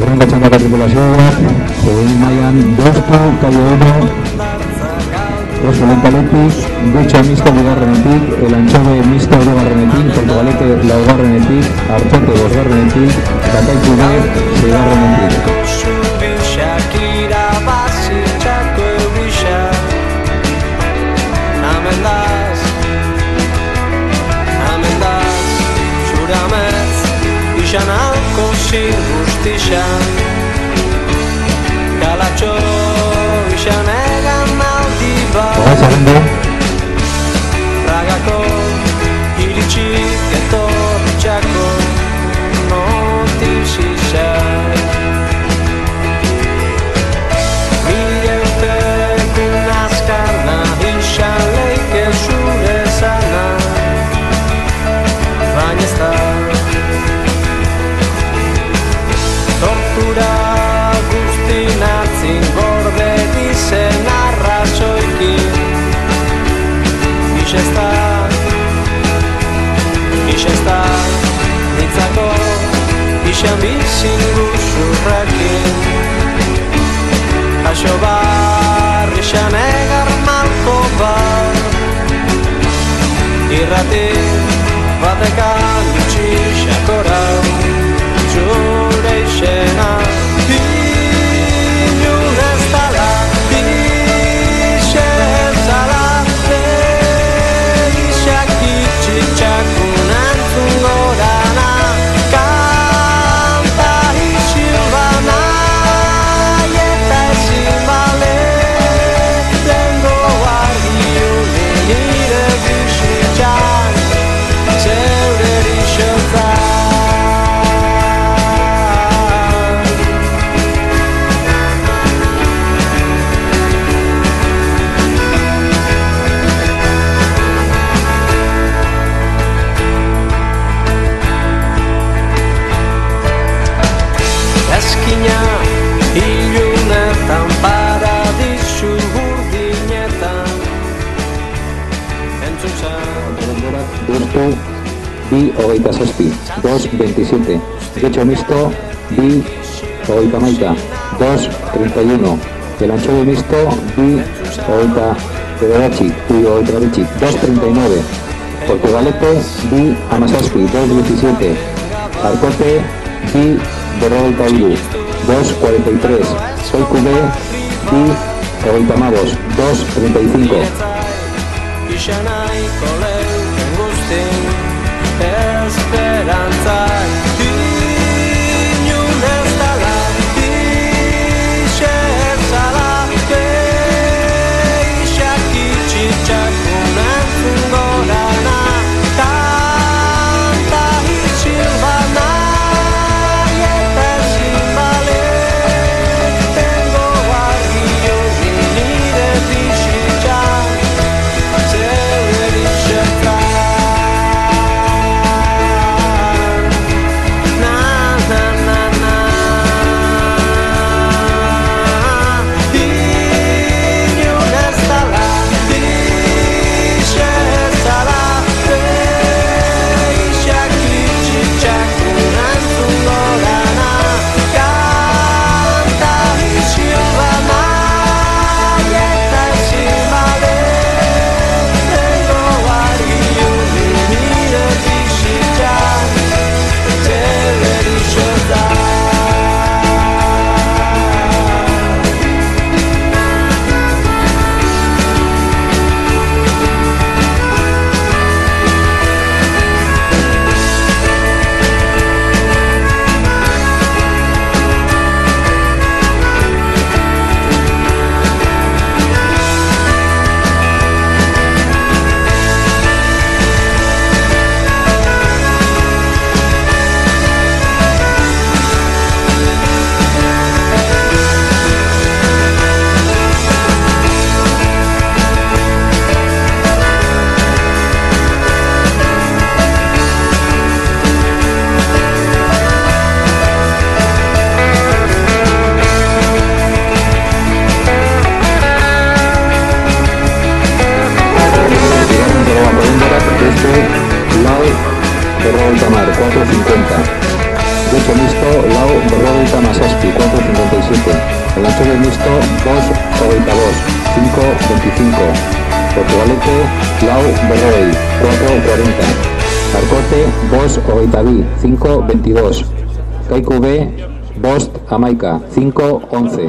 Zerrenka txandako tripulazioak, Juvenil Maian, Bostu, Kaio 1, Oso Lentaletik, Dutxa Misto bigarrenetik, Elantxobe Misto hirugarrenetik, Portugalete laugarrenetik, Artxote bosgarrenetik, Bakaitu B seigarrenetik. Alko zin guztixan Galatxo izan egan maldi bat Ragako iritxik etortxako notizizan Mire urtekun azkarna izan leike zure zana Baina ez da tortura guztin atzin gorde dizen arrazoikin Ixesta nitzako ixan bizin guzurrakin Haxo bar ixan egar malko bar Irrati batekan utxixakora Zure izena Inun ez dala Ixe ez dala Eixak itxitxakun antzun gorana Kanta itxilbana Eta ezin bale Tengo argiune nire bizitzan Zeure erixotzan Ilunetan paradisu burdinetan Entzun zan Bostu, Bi 27, 2-27 Getxo Misto, Bi 31, 2-31 Elantxobe Misto, Bi 29, 2-39 Portugalete, Bi 17, 2-17 Arkote, Bi 43, 2-43 Soy QB, Bi 32, 2-35 Ixanaiko leuken guztin Esperantzak Inun ez dala Ixe ez dala Ixak itxitxakun antzun gorana Kanta itxilbana Eta ezin bale Tengo argio nire bizitzan Zeure erixotzan Na na na na Inun ez dala Ixe ez dala Eixak itxitxakun antzun gorana Kanta itxilbana Eta ezin bale Tengo argiune nire bizitzan Zeure erixotzan Lau, Berro Altamar, 4-50 Gecho mixto, lau berrogeita masazpi, 4.57. El anchove mixto, bos hogeita bos, 5.25. Portugalete, lau berrogei, 4.40. Arkote, bos hogeita bi, 5.22. Kaiku B, bost amaika, 5.11.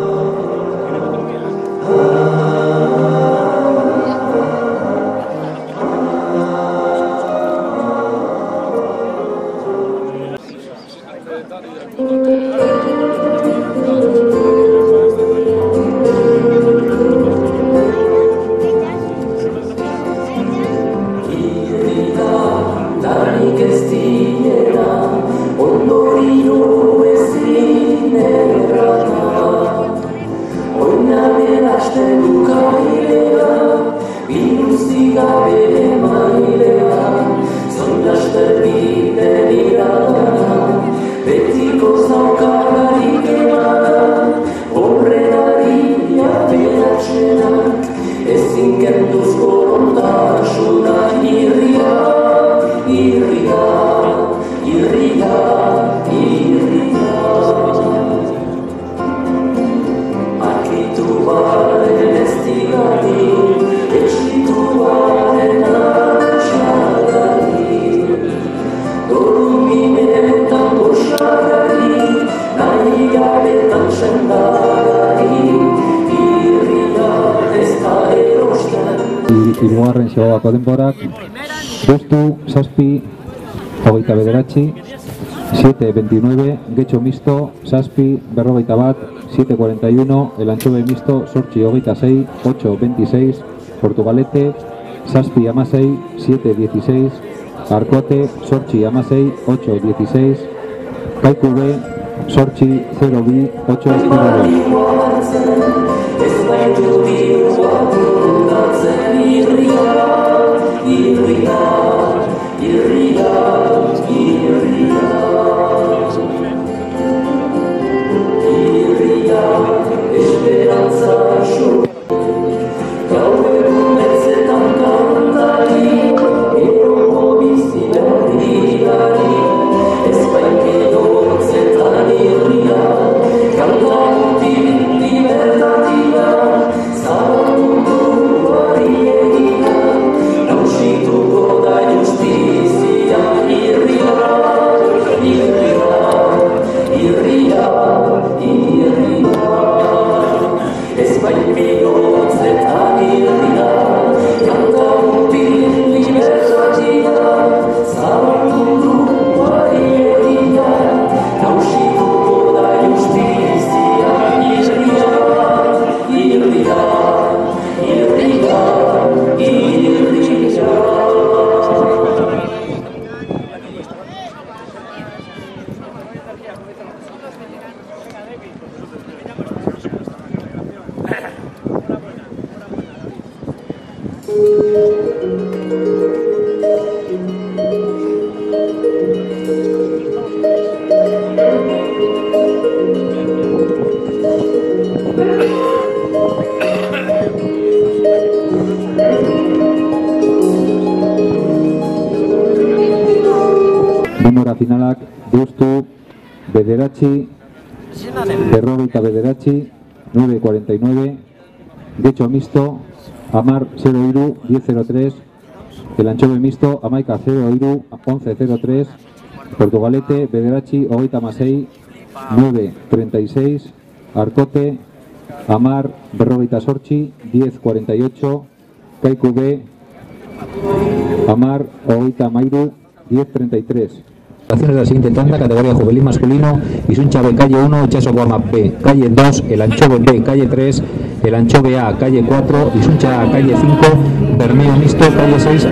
Hirugarren xabagako denborak, bostu, zazpi, hogeita bederatzi, 7.29, getxo mixto, zazpi, berrogeita bat, 7.41, el anchove mixto, sortxi hogeita sei, 8.26, Portugalete, zazpi amasei, 7.16, Arkote, sortxi amasei, 8.16, Kaiku B, sortxi 0.bi, 8.02. Denbora finalak, bostu, bederatzi, berrogeita bederatzi, 9.49, getxo mixto, amar 0.3, 10.03, el anchove mixto, amaika 0.3, 11.03, Portugalete, bederatzi, hogeita masei, 9.36, Arkote, amar, berrogeita sortzi, 10.48, Kaiku B, amar, hogeita mairu, 10.33. De la siguiente tanda, categoría juvenil masculino, Isuncha B, calle 1, Itxaso Guama B, calle 2, el anchove B, calle 3, el anchove A, calle 4, Isuncha A, calle 5, Bermeo mixto, calle 6.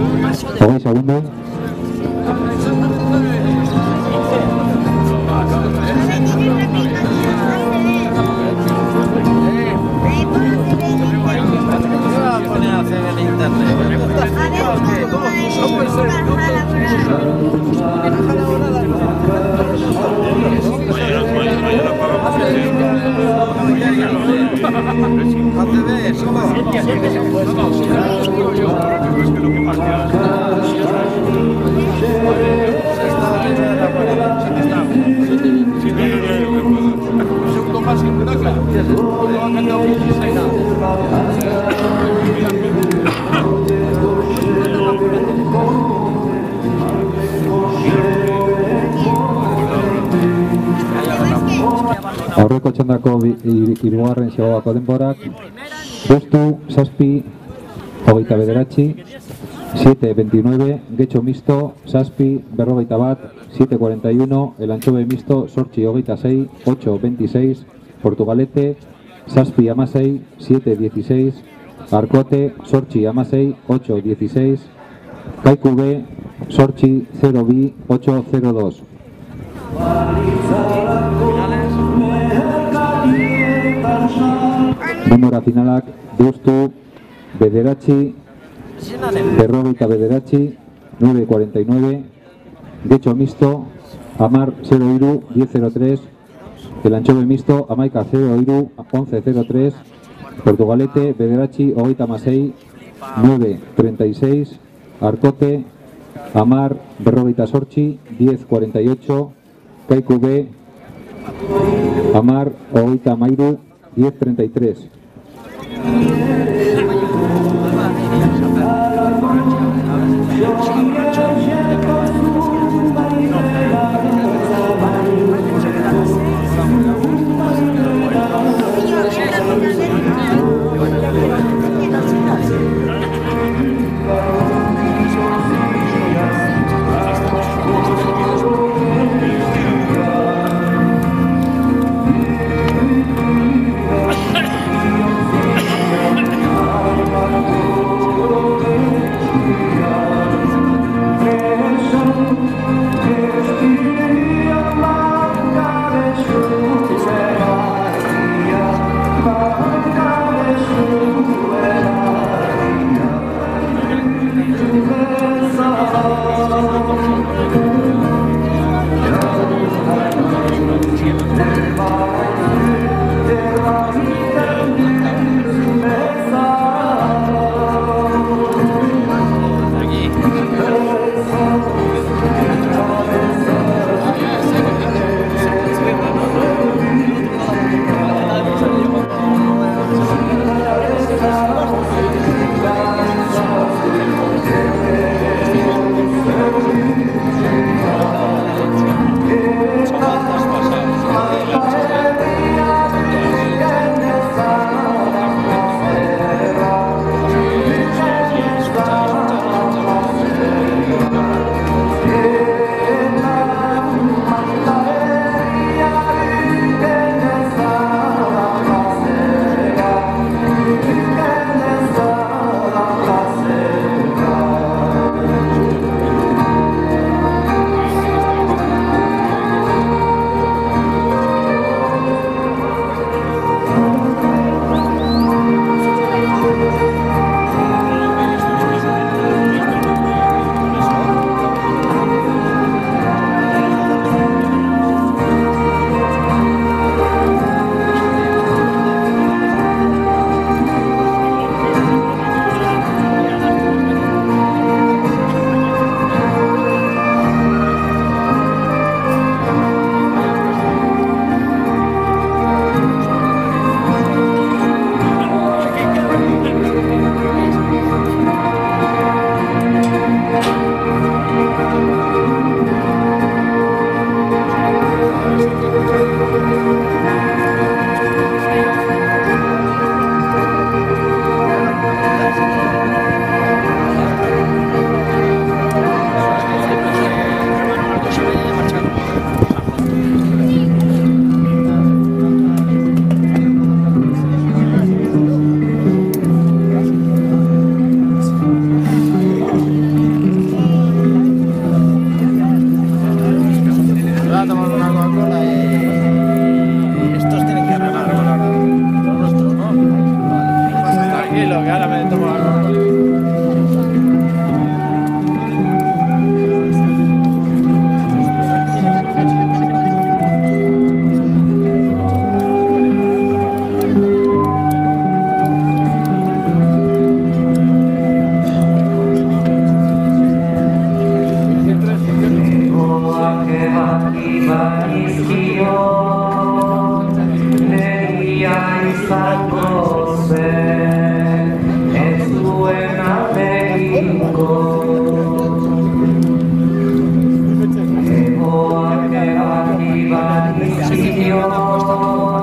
Segundo. Aurreko txandako hirugarren zigogako denborak, bostu, zazpi, 29, 7-29, Getxo Misto, zazpi, 41, 7-41, El Antxobe Misto, Sortxi 26, 8-26, Portugalete, zazpi, 16, 7-16, Arkote, Sortxi 16, 8-16, Kaiku B, Sortxi 0-2, 8-0-2. Denbora finalak, bostu, bederatzi, 9-49, Getxo Misto, Amar 0-2, 10-03, El Antxobe Misto, Amaika 0-2, 11-03, Portugalete, bederatzi, 36, 9-36, Arkote, Amar 48, 10-48, Kaiku B, Amar 33, 10-33. Dios.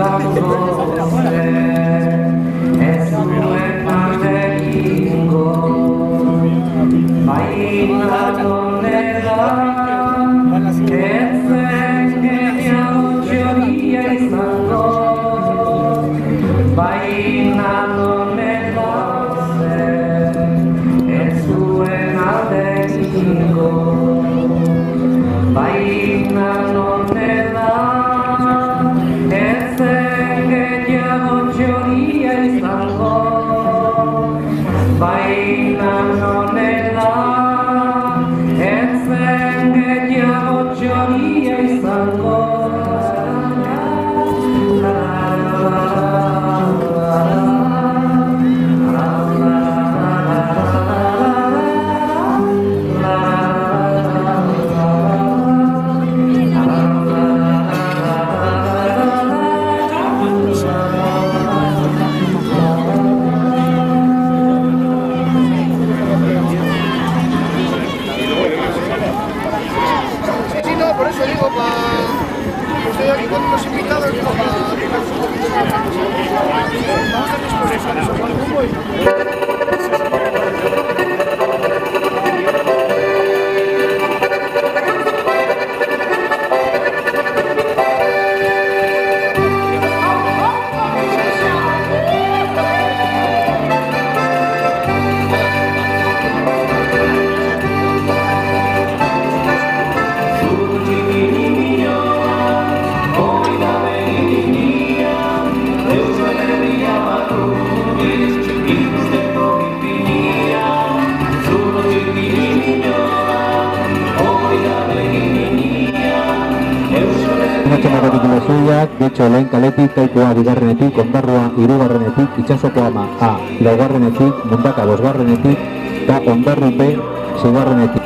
Getxo lehen kaletik, Kaikua bigarrenetik, Ondarrua hirugarrenetik, Itsasoko Ama A laugarrenetik, Mundaka bosgarrenetik, eta Ondarru B seigarrenetik.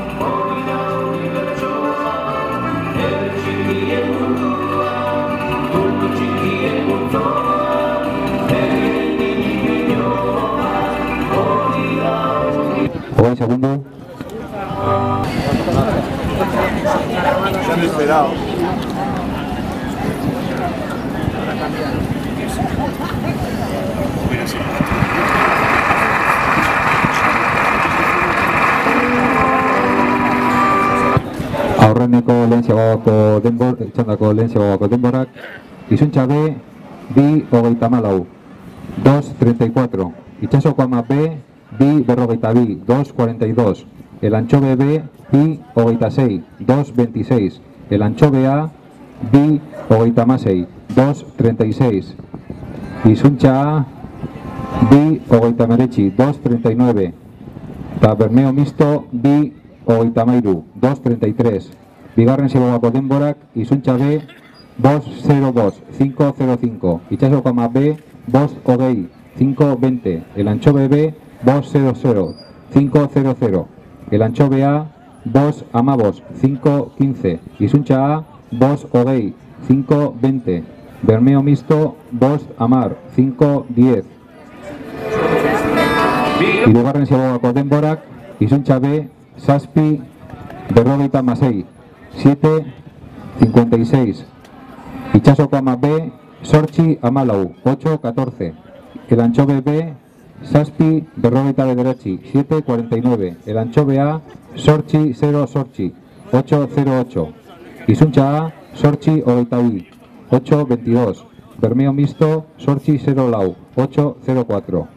Hogei segundo. Se han esperado. Aurreneko lehen txandako denborak, Izuntza B, bi 34, 2.34, Itsasoko Ama B, bi 42, 2.42, el Antxobe B, bi 26, 2.26, el Antxobe A, bi 26, 2.36, Izuntza A, bi 2.39, eta Bermeo Misto, bi 2.33, bigarren zibogako denborak, Izuntza B, 2.02, 5.05, Itsasoko Ama B, 2.20, 5.20, el Antxobe B, 2.00, 5.00, el Antxobe A, 2.15, 5.15, Izuntza A, 2.20, 5.20, Bermeo Misto, 2.10, 5.10. Hirugarren zibogako denborak, Izuntza B, Zazpi, 56, 7.56, Itsasoko Ama B, Zortzi, 8.14, el Antxobe B, Zazpi, 59, 7.49, el Antxobe A, Zortzi, 8.08, Izuntza A, Zortzi, 8.22, Bermeo Misto, Zortzi, 8.04.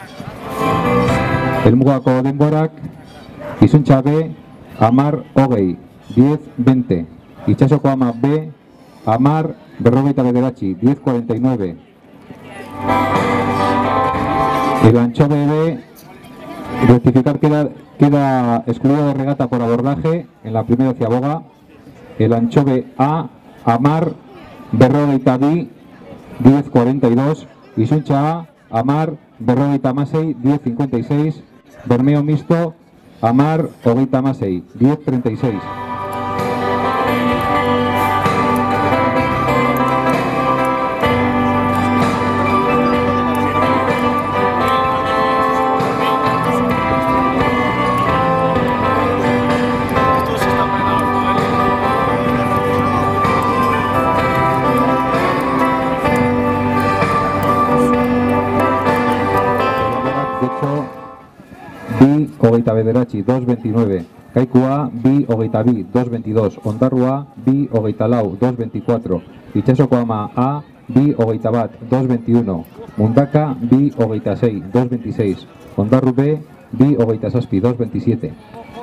El mugako denborak, Izuntza B, 10, 10.20, Itsasoko Ama B, 10.49, el Antxobe B, rectificar queda excluido de regata por abordaje en la primera ciaboga, el Antxobe A, 10.42, Izuntza A, 10.56, Bermeo Misto, 10.36, 10.36. hogeita bederatzi, 2.29. Kaikua, bi hogeita bi, 2.22. Ondarrua, bi hogeita lau, 2.24. Itsasoko ama A, bi hogeita bat, 2.21. Mundaka, bi hogeita sei, 2.26. Ondarru B, bi hogeita zazpi, 2.27.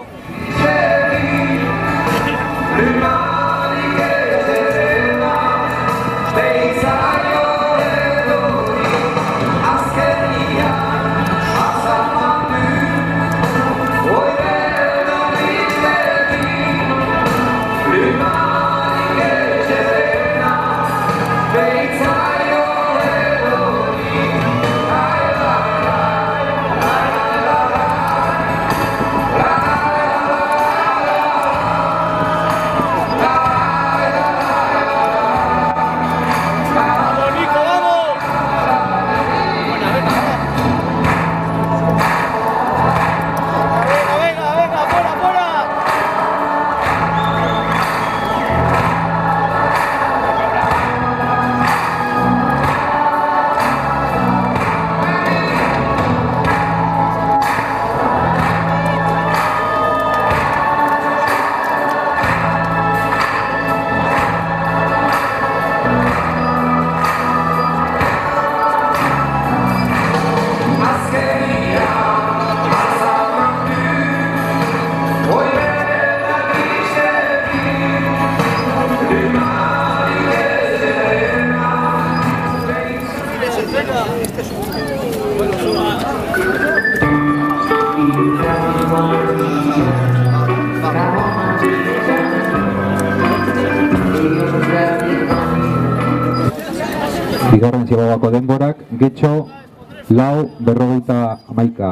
Bigarren zigogako denborak, Getxo, lau berrogeita hamaika,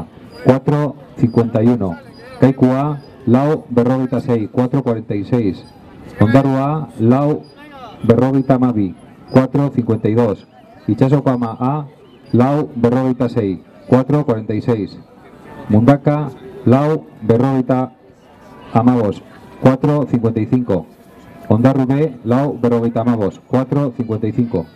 4.51. Kaikua, lau berrogeita sei, 4.46. Ondarrua, lau berrogeita hamabi, 4.52. Itsasoko ama A, lau berrogeita sei, 4.46. Mundaka, lau berrogeita hamabos, 4.55. Ondarru B, lau berrogeita hamabos, 4.55.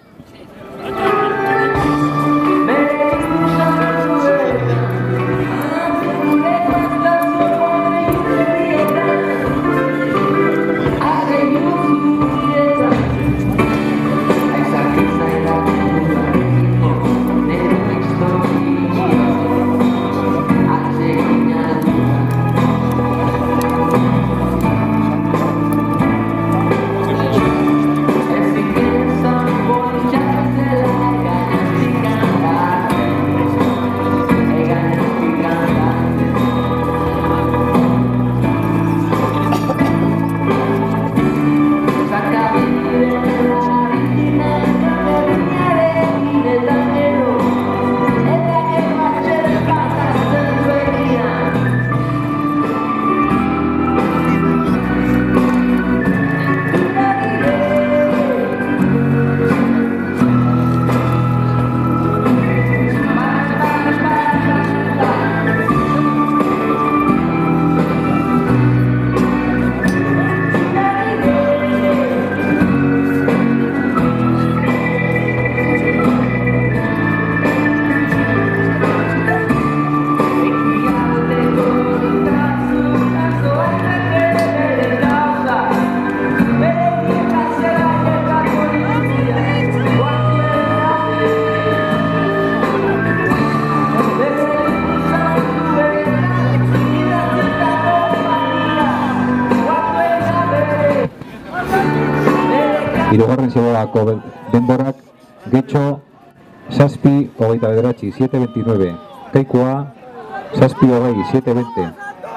Hirugarren zigogako denborak, Getxo, zazpi hogeita bederatzi, 7.29. Kaikua, zazpi hogei, 7.20.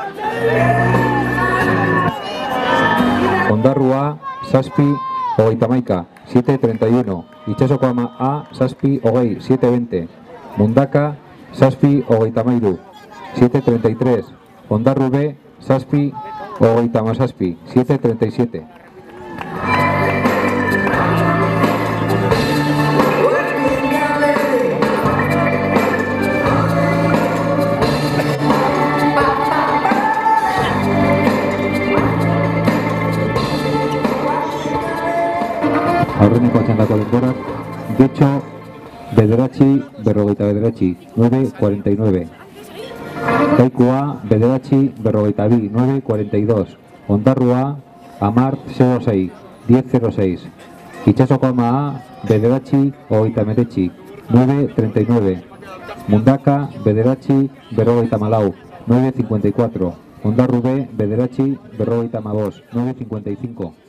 Ondarrua, zazpi hogeita hamaika, 7.31. Itsasoko ama A, zazpi hogei, 7.20. Mundaka, zazpi hogeita hamairu, 7.33. Ondarru B, zazpi hogeita hamazazpi, 7.37. Aurreneko atxandako denborak, Getxo, bederatzi, berrogeita bederatzi, 9.49. Kaikua, bederatzi, berrogeita bi, 9.42. Ondarrua, amar, 06, 10.06. Itxasoko ama, bederatzi, hogeita meretzi, 9.39. Mundaka, bederatzi, berrogeita malau, 9.54. Ondarrube, bederatzi, berrogeita mabos, 9.55.